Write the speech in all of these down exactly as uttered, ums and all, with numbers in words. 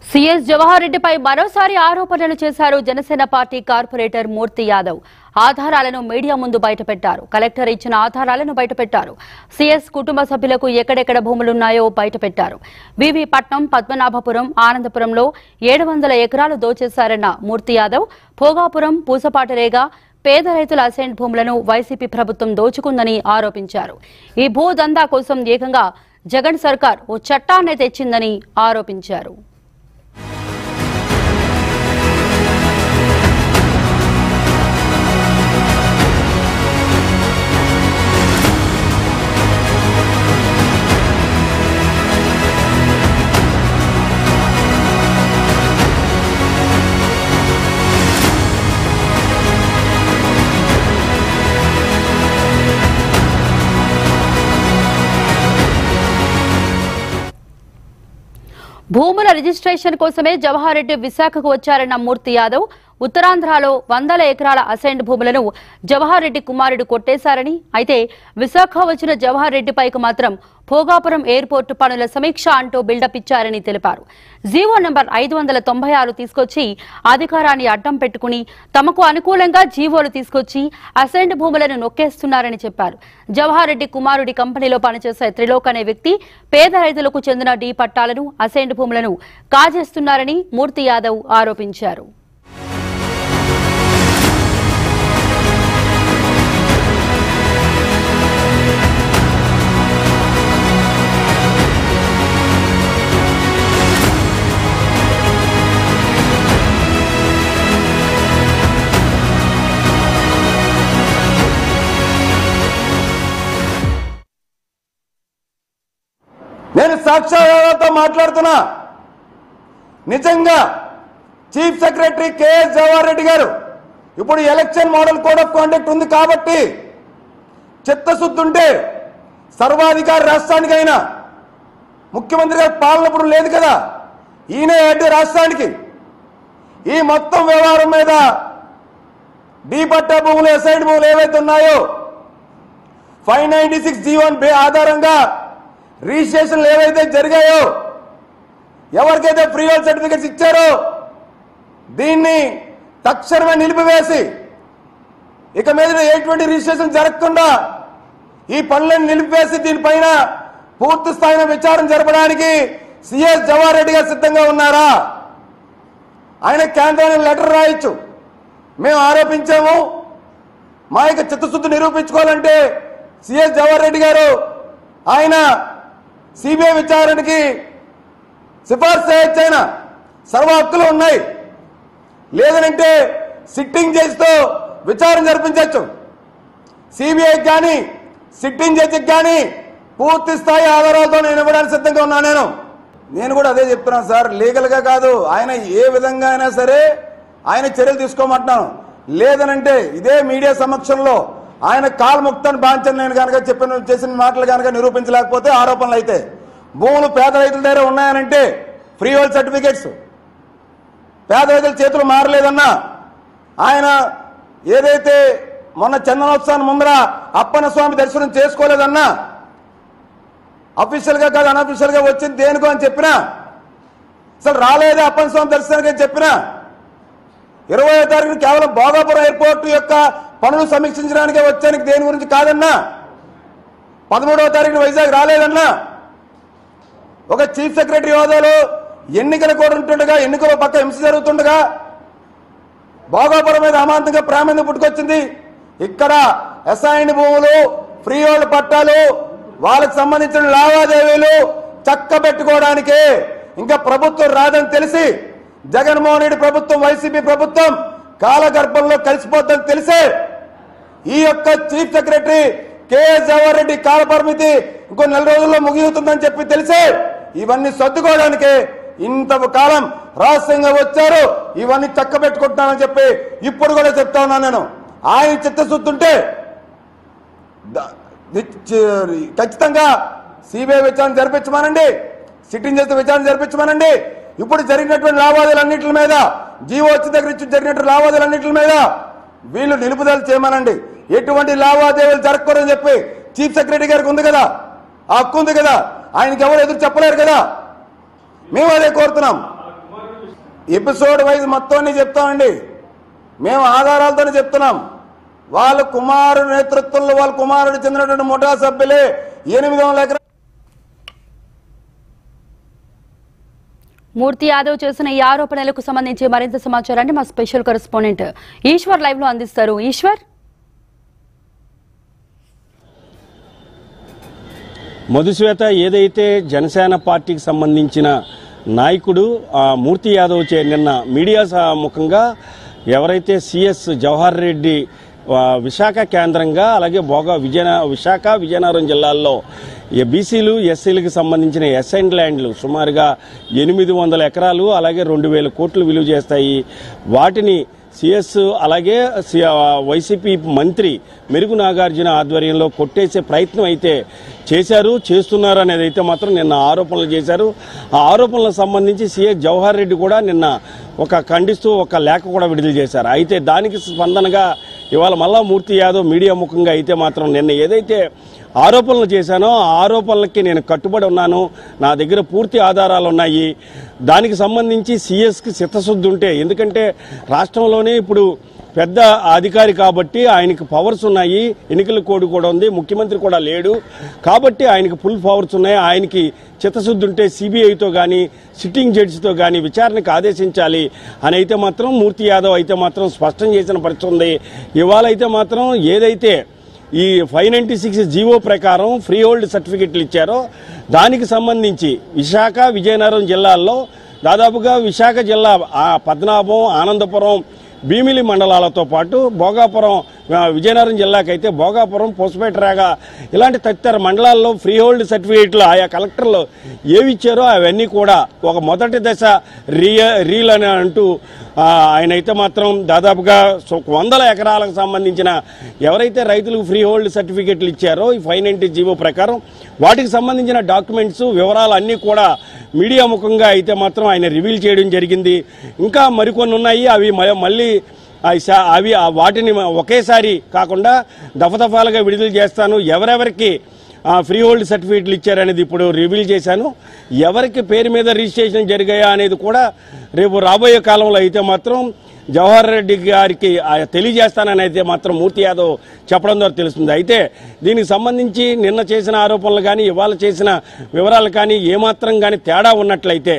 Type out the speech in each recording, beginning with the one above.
CS Jawahar రెడ్డిపై మరోసారి ఆరోపణలు చేశారు జనసేన పార్టీ కార్పొరేటర్ మూర్తి యాదవ్. ఆధారాలను మీడియా ముందు బయటపెట్టారు. కలెక్టర్ ఇచ్చిన ఆధారాలను బయటపెట్టారు. సీఎస్ కుటుంబ సభ్యులకు ఎక్కడెక్కడ భూములున్నాయో బయటపెట్టారు. వివిపట్నం, పద్మనాభపురం, ఆనందపురంలో ఏడు వందల ఎకరాలు దోచేశారన్న మూర్తి యాదవ్ భోగాపురం, పూసపాటరేగా పేద రైతుల అసైన్ భూములను వైసీపీ ప్రభుత్వం దోచుకుందని ఆరోపించారు. ఈ భూ దందా కోసం ఏకంగా జగన్ సర్కార్ ఓ చట్టాన్ని తెచ్చిందని ఆరోపించారు. భూముల రిజిస్ట్రేషన్ కోసమే జవహర్ రెడ్డి విశాఖకు వచ్చారన్న మూర్తి యాదవ్ ఉత్తరాంధ్రలో వందల ఎకరాల అసైన్డ్ భూములను జవహర్ రెడ్డి కుమారుడు కొట్టేశారని, అయితే విశాఖ వచ్చిన జవహర్ రెడ్డిపైకి మాత్రం భోగాపురం ఎయిర్పోర్టు పనుల సమీక్ష అంటూ బిల్డప్ ఇచ్చారని తెలిపారు. జీవో నెంబర్ ఐదు వందల తొంభై ఆరు తీసుకొచ్చి అధికారాన్ని అడ్డం పెట్టుకుని తమకు అనుకూలంగా జీవోలు తీసుకొచ్చి అసైన్డ్ భూములను నొక్కేస్తున్నారని చెప్పారు. జవహర్ రెడ్డి కుమారుడి కంపెనీలో పనిచేసే త్రిలోక్ అనే వ్యక్తి పేద రైతులకు చెందిన డీ పట్టాలను, అసైన్డ్ భూములను కాజేస్తున్నారని మూర్తి యాదవ్ ఆరోపించారు. నేను సాక్ష్యాలతో మాట్లాడుతున్నా. నిజంగా చీఫ్ సెక్రటరీ కెఎస్ జవహర్ రెడ్డి గారు ఇప్పుడు election model code of conduct ఉంది కాబట్టి చిత్తశుద్ధి ఉంటే సర్వాధికారి రాష్ట్రానికైనా ముఖ్యమంత్రి గారు పాలన ఇప్పుడు లేదు కదా, ఈయన హెడ్ రాష్ట్రానికి. ఈ మొత్తం వ్యవహారం మీద డీ పట్టా భూములు, అసైన్డ్ భూములు ఏవైతే ఉన్నాయో five ninety six G one B ఆధారంగా రిజిస్ట్రేషన్లు ఏవైతే జరిగాయో, ఎవరికైతే ఫ్రీ హోల్డ్ సర్టిఫికెట్స్ ఇచ్చారో దీన్ని తక్షణమే నిలిపివేసి ఇక మీద ఎటువంటి రిజిస్ట్రేషన్ జరగకుండా ఈ పనులను నిలిపివేసి దీనిపైన పూర్తి స్థాయిలో విచారణ జరపడానికి సీఎస్ జవహర్ రెడ్డి గారు సిద్ధంగా ఉన్నారా? ఆయన కేంద్రానికి లెటర్ రాయొచ్చు. మేము ఆరోపించాము, మా యొక్క చిత్తశుద్ధి నిరూపించుకోవాలంటే సీఎస్ జవహర్ రెడ్డి గారు ఆయన సిబిఐ విచారణకి సిఫార్సు చేయొచ్చు. ఆయన సర్వ హక్కులు ఉన్నాయి. లేదనంటే సిట్టింగ్ జడ్జితో విచారణ జరిపించవచ్చు. సిబిఐకి కానీ సిట్టింగ్ జడ్జికి కానీ పూర్తి స్థాయి ఆధారాలతో నేను ఇవ్వడానికి సిద్ధంగా ఉన్నా. నేను నేను కూడా అదే చెప్తున్నాను సార్, లీగల్గా కాదు, ఆయన ఏ విధంగా అయినా సరే ఆయన చర్యలు తీసుకోమంటున్నాను. లేదనంటే ఇదే మీడియా సమక్షంలో ఆయన కాల్ముక్తాన్ని బాంచని నేను కనుక చెప్పిన చేసిన మాటలు కనుక నిరూపించలేకపోతే ఆరోపణలు అయితే భూములు పేద రైతుల దగ్గర ఉన్నాయనంటే ఫ్రీ హోల్డ్ సర్టిఫికేట్స్ పేద రైతుల చేతులు మారలేదన్నా, ఆయన ఏదైతే మొన్న చందనోత్సవాన్ని ముందర అప్పన్న స్వామి దర్శనం చేసుకోలేదన్నా, అఫీషియల్గా కాదు అన్అఫీషియల్గా వచ్చింది దేనికో అని చెప్పినా, అసలు రాలేదే అప్పన్న స్వామి దర్శనానికి అని చెప్పినా, ఇరవై తారీఖున కేవలం భోగాపురం ఎయిర్పోర్టు యొక్క పనులు సమీక్షించడానికే వచ్చానికి దేని గురించి కాదన్నా, పదమూడవ తారీఖున వైజాగ్ రాలేదన్నా, ఒక చీఫ్ సెక్రటరీ హోదాలో ఎన్నికలు కూడా ఉంటుండగా, ఎన్నికల పక్క హింస జరుగుతుండగా భోగాపురం మీద అమాంతంగా ప్రామాణ్యం పుట్టుకొచ్చింది. ఇక్కడ అసైన్డ్ భూములు, ఫ్రీ హోల్డ్ పట్టాలు, వాళ్ళకి సంబంధించిన లావాదేవీలు చక్క పెట్టుకోవడానికే ఇంకా ప్రభుత్వం రాదని తెలిసి జగన్మోహన్ రెడ్డి ప్రభుత్వం, వైసీపీ ప్రభుత్వం కాలగర్భంలో కలిసిపోద్దని తెలిసే ఈ యొక్క చీఫ్ సెక్రటరీ కెఎస్ జవహర్ రెడ్డి కాల పరిమితి ఇంకో నెల రోజుల్లో ముగియుతుందని చెప్పి తెలిసే ఇవన్నీ సర్దుకోవడానికి ఇంత కాలం రహస్యంగా వచ్చారు. ఇవన్నీ చక్క పెట్టుకుంటున్నానని చెప్పి ఇప్పుడు కూడా చెప్తా ఉన్నాను. నేను ఆయన చిత్తశుద్ధి ఉంటే ఖచ్చితంగా సిబిఐ విచారణ జరిపించమనండి, సిట్టింగ్ చేస్తే విచారణ జరిపించమనండి. ఇప్పుడు జరిగినటువంటి లావాదేవీలన్నింటి మీద, జీవో వచ్చిన దగ్గర నుంచి జరిగినటువంటి లావాదేవీలన్నింటి మీద వీళ్ళు నిలుపుదల చేయమనండి. ఎటువంటి లావాదేవీలు జరగకూడదని చెప్పి చీఫ్ సెక్రటరీ గారికి ఉంది కదా, ఆ హక్కు ఉంది కదా, ఆయనకి ఎవరు ఎదురు చెప్పలేరు కదా. మేము అదే కోరుతున్నాం. ఎపిసోడ్ వైజ్ మొత్తాన్ని చెప్తామండి. మేము ఆధారాలతోనే చెప్తున్నాం. వాళ్ళ కుమారుడు నేతృత్వంలో వాళ్ళ కుమారుడు చెందినటువంటి ముఠా సభ్యులే ఎనిమిది వందల ఎకరాలు. మూర్తి యాదవ్ చేసిన ఈ ఆరోపణలకు సంబంధించి మరింత సమాచారాన్ని మా స్పెషల్ కరెస్పాండెంట్ ఈశ్వర్ లైవ్ లో అందిస్తారు. ఈశ్వర్, మధుశ్వేత, ఏదైతే జనసేన పార్టీకి సంబంధించిన నాయకుడు మూర్తి యాదవ్ చే నిన్న మీడియా ముఖంగా ఎవరైతే సిఎస్ జవహర్ రెడ్డి విశాఖ కేంద్రంగా అలాగే భోగా విజయ విశాఖ విజయనగరం జిల్లాల్లో బీసీలు ఎస్సీలకు సంబంధించిన ఎస్ఐన్ ల్యాండ్లు సుమారుగా ఎనిమిది వందల ఎకరాలు అలాగే రెండు వేల కోట్లు విలువ చేస్తాయి. వాటిని సిఎస్ అలాగే వైసీపీ మంత్రి మెరుగు నాగార్జున ఆధ్వర్యంలో కొట్టేసే ప్రయత్నం అయితే చేశారు, చేస్తున్నారు అనేది అయితే మాత్రం నిన్న ఆరోపణలు చేశారు. ఆ ఆరోపణలకు సంబంధించి సిఎస్ జవహర్ రెడ్డి కూడా నిన్న ఒక ఖండిస్తూ ఒక లేఖ కూడా విడుదల చేశారు. అయితే దానికి స్పందనగా ఇవాళ మళ్ళా మూర్తి యాదవ్ మీడియా ముఖంగా అయితే మాత్రం నిన్న ఏదైతే ఆరోపణలు చేశానో ఆ ఆరోపణలకి నేను కట్టుబడి ఉన్నాను, నా దగ్గర పూర్తి ఆధారాలు ఉన్నాయి, దానికి సంబంధించి సిఎస్కి చిత్తశుద్ధి ఉంటే, ఎందుకంటే రాష్ట్రంలోనే ఇప్పుడు పెద్ద అధికారి కాబట్టి ఆయనకు పవర్స్ ఉన్నాయి, ఎన్నికల కోడ్ కూడా ఉంది, ముఖ్యమంత్రి కూడా లేడు కాబట్టి ఆయనకు ఫుల్ పవర్స్ ఉన్నాయి. ఆయనకి చిత్తశుద్ధి ఉంటే సిబిఐతో కానీ సిట్టింగ్ జడ్జితో కానీ విచారణకు ఆదేశించాలి అని అయితే మాత్రం మూర్తి యాదవ్ అయితే మాత్రం స్పష్టం చేసిన పరిస్థితి ఉంది. ఇవాళ అయితే మాత్రం ఏదైతే ఈ ఫైవ్ నైంటీ సిక్స్ జీవో ప్రకారం ఫ్రీ హోల్డ్ సర్టిఫికెట్లు ఇచ్చారో దానికి సంబంధించి విశాఖ విజయనగరం జిల్లాల్లో దాదాపుగా విశాఖ జిల్లా పద్మనాభం, ఆనందపురం, భీమిలి మండలాలతో పాటు భోగాపురం, విజయనగరం జిల్లాకైతే భోగాపురం, పోస్పేటరాగ ఇలాంటి తదితర మండలాల్లో ఫ్రీ హోల్డ్ సర్టిఫికేట్లు ఆయా కలెక్టర్లు ఏవి ఇచ్చారో అవన్నీ కూడా ఒక మొదటి దశ రీయ రీల్ అని అంటూ ఆయన అయితే మాత్రం దాదాపుగా వందల ఎకరాలకు సంబంధించిన ఎవరైతే రైతులకు ఫ్రీ హోల్డ్ సర్టిఫికేట్లు ఇచ్చారో ఈ ఫైవ్ నైంటీ జీవో ప్రకారం వాటికి సంబంధించిన డాక్యుమెంట్స్ వివరాలు అన్నీ కూడా మీడియా ముఖంగా అయితే మాత్రం ఆయన రివీల్ చేయడం జరిగింది. ఇంకా మరికొన్ని ఉన్నాయి, అవి మళ్ళీ అవి వాటిని ఒకేసారి కాకుండా దఫదఫాలుగా విడుదల చేస్తాను. ఎవరెవరికి ఫ్రీ హోల్డ్ సర్టిఫికేట్లు ఇచ్చారనేది ఇప్పుడు రివీల్ చేశాను. ఎవరికి పేరు మీద రిజిస్ట్రేషన్ జరిగాయా అనేది కూడా రేపు రాబోయే కాలంలో అయితే మాత్రం జవహర్ రెడ్డి గారికి తెలియజేస్తానని అయితే మాత్రం మూర్తి యాదవ్ చెప్పడం ద్వారా తెలుస్తుంది. అయితే దీనికి సంబంధించి నిన్న చేసిన ఆరోపణలు కానీ ఇవాళ చేసిన వివరాలు కానీ ఏమాత్రం కానీ తేడా ఉన్నట్లయితే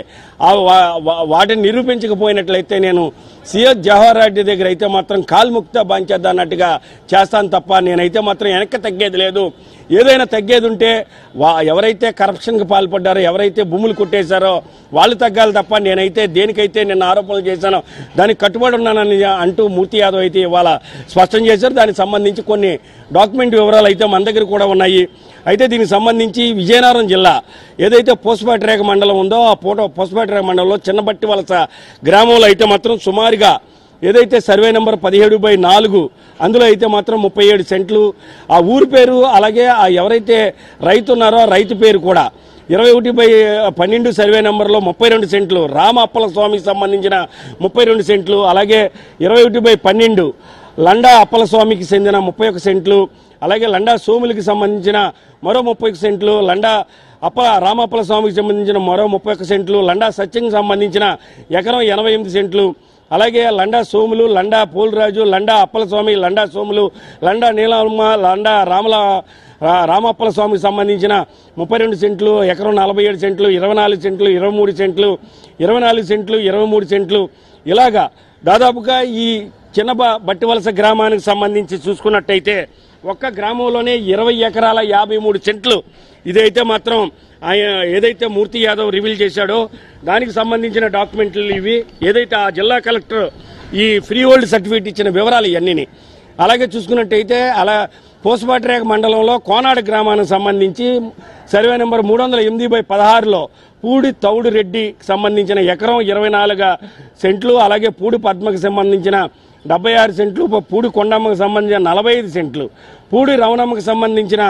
వాటిని నిరూపించకపోయినట్లయితే నేను సిఎస్ జవహర్ రెడ్డి దగ్గర అయితే మాత్రం కాల్ముక్త బాంచేద్దా అన్నట్టుగా చేస్తాను తప్ప నేనైతే మాత్రం వెనక్కి తగ్గేది లేదు. ఏదైనా తగ్గేది ఉంటే వా ఎవరైతే కరప్షన్కి పాల్పడ్డారో ఎవరైతే భూములు కొట్టేశారో వాళ్ళు తగ్గాలి తప్ప నేనైతే దేనికైతే నిన్న ఆరోపణలు చేశానో దానికి కట్టుబడి ఉన్నానని అంటూ మూర్తి యాదవ్ అయితే ఇవాళ స్పష్టం చేశారు. దానికి సంబంధించి కొన్ని డాక్యుమెంట్ వివరాలు అయితే మన దగ్గర కూడా ఉన్నాయి. అయితే దీనికి సంబంధించి విజయనగరం జిల్లా ఏదైతే పోస్పేటరేగ మండలం ఉందో ఆ పోటో పోస్పేటరేగ మండలంలో చిన్నబట్టి వలస గ్రామంలో అయితే మాత్రం సుమారుగా ఏదైతే సర్వే నెంబర్ పదిహేడు బై నాలుగు అందులో అయితే మాత్రం ముప్పై ఏడు సెంట్లు ఆ ఊరి పేరు అలాగే ఆ ఎవరైతే రైతు ఉన్నారో ఆ రైతు పేరు కూడా ఇరవై ఒకటి బై పన్నెండు సర్వే నెంబర్లో ముప్పై రెండు సెంట్లు రామ అప్పల స్వామికి సంబంధించిన ముప్పై రెండు సెంట్లు అలాగే ఇరవై ఒకటి బై పన్నెండు లండా అప్పల స్వామికి చెందిన ముప్పై ఒక సెంట్లు అలాగే లండా సోములకి సంబంధించిన మరో ముప్పై ఒక సెంట్లు లండా అప్ప రామప్పల స్వామికి సంబంధించిన మరో ముప్పై ఒక సెంట్లు లండా సత్యంకి సంబంధించిన ఎకరం ఎనభై ఎనిమిది సెంట్లు అలాగే లండా సోములు లండా పోలరాజు లండా అప్పల స్వామి లండా సోములు లండా నీలమ్మ లండా రామల రామప్పల స్వామికి సంబంధించిన ముప్పై రెండు సెంట్లు ఎకరం నలభై ఏడు సెంట్లు ఇరవై నాలుగు సెంట్లు ఇరవై మూడు సెంట్లు ఇరవై నాలుగు సెంట్లు ఇరవై మూడు సెంట్లు ఇలాగా దాదాపుగా ఈ చిన్న బట్టి వలస గ్రామానికి సంబంధించి చూసుకున్నట్టయితే ఒక్క గ్రామంలోనే ఇరవై ఎకరాల యాభై మూడు సెంట్లు ఇదైతే మాత్రం ఆయన ఏదైతే మూర్తి యాదవ్ రివీల్ చేశాడో దానికి సంబంధించిన డాక్యుమెంట్లు ఇవి ఏదైతే ఆ జిల్లా కలెక్టర్ ఈ ఫ్రీ హోల్డ్ సర్టిఫికేట్ ఇచ్చిన వివరాలు ఇవన్నీ. అలాగే చూసుకున్నట్టయితే అలా పోస్పాట్రేక మండలంలో కోనాడు గ్రామానికి సంబంధించి సర్వే నెంబర్ మూడు వందల ఎనిమిది బై పదహారులో పూడి తౌడు రెడ్డికి సంబంధించిన ఎకరం ఇరవై నాలుగు సెంట్లు అలాగే పూడి పద్మకి సంబంధించిన డెబ్బై ఆరు సెంట్లు పూడి కొండమ్మకు సంబంధించిన నలభై ఐదు సెంట్లు పూడి రవణమ్మకు సంబంధించిన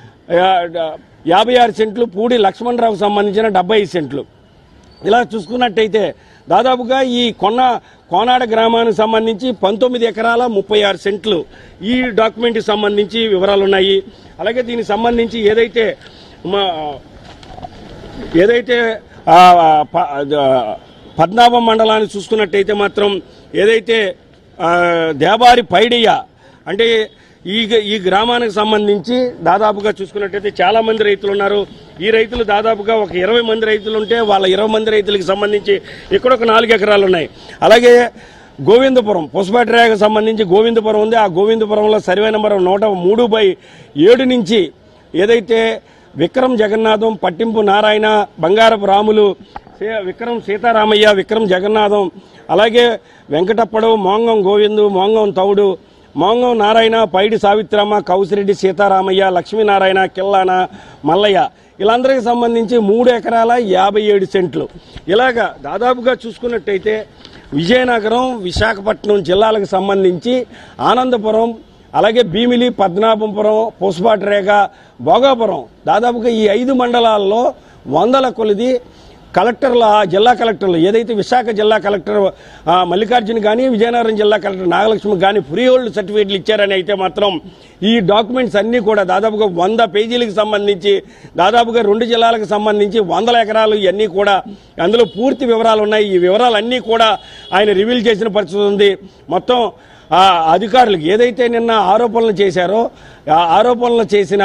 యాభై ఆరు సెంట్లు పూడి లక్ష్మణరావుకు సంబంధించిన డెబ్బై ఐదు సెంట్లు. ఇలా చూసుకున్నట్టయితే దాదాపుగా ఈ కొన్న కోనాడ గ్రామానికి సంబంధించి పంతొమ్మిది ఎకరాల ముప్పై ఆరు సెంట్లు ఈ డాక్యుమెంట్కి సంబంధించి వివరాలు ఉన్నాయి. అలాగే దీనికి సంబంధించి ఏదైతే ఏదైతే పద్మనాభం మండలాన్ని చూసుకున్నట్టయితే మాత్రం ఏదైతే దేబారి పైడియ అంటే ఈ ఈ గ్రామానికి సంబంధించి దాదాపుగా చూసుకున్నట్టయితే చాలా మంది రైతులు ఉన్నారు. ఈ రైతులు దాదాపుగా ఒక ఇరవై మంది రైతులు ఉంటే వాళ్ళ ఇరవై మంది రైతులకు సంబంధించి ఇక్కడ ఒక నాలుగు ఎకరాలు ఉన్నాయి. అలాగే గోవిందపురం పుష్పట్రేగకు సంబంధించి గోవిందపురం ఉంది. ఆ గోవిందపురంలో సర్వే నెంబర్ నూట మూడు బై ఏడు నుంచి ఏదైతే విక్రమ్ జగన్నాథం, పట్టింపు నారాయణ, బంగారపు రాములు, విక్రమ్ సీతారామయ్య, విక్రమ్ జగన్నాథం, అలాగే వెంకటప్పడు, మోంగం గోవిందు, మోంగం తౌడు, మోంగం నారాయణ, పైడి సావిత్రమ్మ, కౌసిరెడ్డి సీతారామయ్య, లక్ష్మీనారాయణ, కిల్లాన, మల్లయ్య వీళ్ళందరికీ సంబంధించి మూడు ఎకరాల యాభై ఏడు సెంట్లు. ఇలాగా దాదాపుగా చూసుకున్నట్టయితే విజయనగరం, విశాఖపట్నం జిల్లాలకు సంబంధించి ఆనందపురం, అలాగే భీమిలి, పద్మనాభపురం, పుష్పట్రేగ, భోగాపురం దాదాపుగా ఈ ఐదు మండలాల్లో వందల కొలది కలెక్టర్ల జిల్లా కలెక్టర్లు ఏదైతే విశాఖ జిల్లా కలెక్టర్ మల్లికార్జున కానీ విజయనగరం జిల్లా కలెక్టర్ నాగలక్ష్మి కానీ ఫ్రీ హోల్డ్ సర్టిఫికేట్లు ఇచ్చారని అయితే మాత్రం ఈ డాక్యుమెంట్స్ అన్నీ కూడా దాదాపుగా వంద పేజీలకు సంబంధించి దాదాపుగా రెండు జిల్లాలకు సంబంధించి వందల ఎకరాలు ఇవన్నీ కూడా అందులో పూర్తి వివరాలు ఉన్నాయి. ఈ వివరాలన్నీ కూడా ఆయన రివీల్ చేసిన పరిస్థితి ఉంది. మొత్తం అధికారులకు ఏదైతే నిన్న ఆరోపణలు చేశారో ఆ ఆరోపణలు చేసిన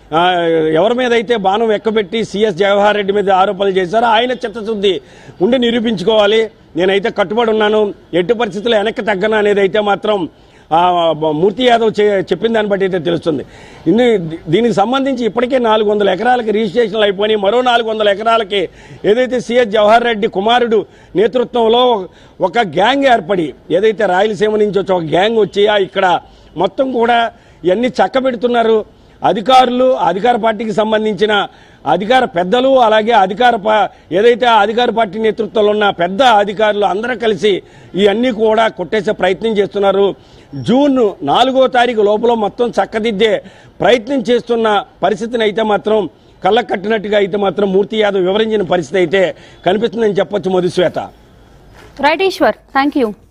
ఎవరి మీద అయితే బాణం ఎక్కబెట్టి సిఎస్ జవహర్ రెడ్డి మీద ఆరోపణలు చేశారో ఆయన చిత్తశుద్ధి ఉండి నిరూపించుకోవాలి. నేనైతే కట్టుబడి ఉన్నాను, ఎట్టి పరిస్థితుల్లో వెనక్కి తగ్గను అనేది అయితే మాత్రం మూర్తి యాదవ్ చెప్పిన దాన్ని బట్టి అయితే తెలుస్తుంది. ఇన్ని దీనికి సంబంధించి ఇప్పటికే నాలుగు వందల ఎకరాలకి రిజిస్ట్రేషన్లు అయిపోయి మరో నాలుగు వందల ఎకరాలకి ఏదైతే సిఎస్ జవహర్ రెడ్డి కుమారుడు నేతృత్వంలో ఒక గ్యాంగ్ ఏర్పడి ఏదైతే రాయలసీమ నుంచి వచ్చి ఒక గ్యాంగ్ వచ్చి ఇక్కడ మొత్తం కూడా ఇవన్నీ చక్కబెడుతున్నారు. అధికారులు, అధికార పార్టీకి సంబంధించిన అధికార పెద్దలు, అలాగే అధికార ఏదైతే అధికార పార్టీ నేతృత్వంలో ఉన్న పెద్ద అధికారులు అందరూ కలిసి ఇవన్నీ కూడా కొట్టేసే ప్రయత్నం చేస్తున్నారు. జూన్ నాలుగో తారీఖు లోపల మొత్తం చక్కదిద్దే ప్రయత్నం చేస్తున్న పరిస్థితిని అయితే మాత్రం కళ్ళ కట్టినట్టుగా అయితే మాత్రం మూర్తి యాదవ్ వివరించిన పరిస్థితి అయితే కనిపిస్తుందని చెప్పొచ్చు. Madhushweta. Right Eswar, thank you.